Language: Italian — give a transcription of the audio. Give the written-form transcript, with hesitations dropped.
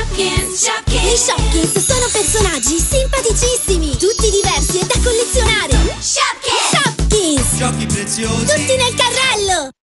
Shopkins, Shopkins. I Shopkins sono personaggi simpaticissimi, tutti diversi e da collezionare. Shopkins. Shopkins! Giochi preziosi. Tutti nel carrello!